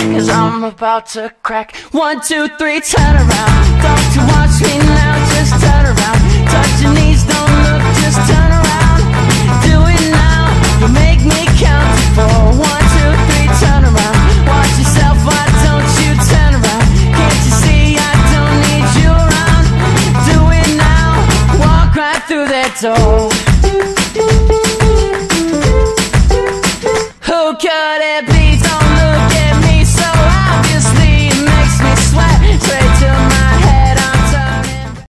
'cause I'm about to crack. 1, 2, 3, turn around. Don't you watch me now, just turn around. Touch your knees, don't look, just turn around. Do it now, you make me count to 4. 1, 2, 3, turn around. Watch yourself, why don't you turn around? Can't you see I don't need you around? Do it now, walk right through that door.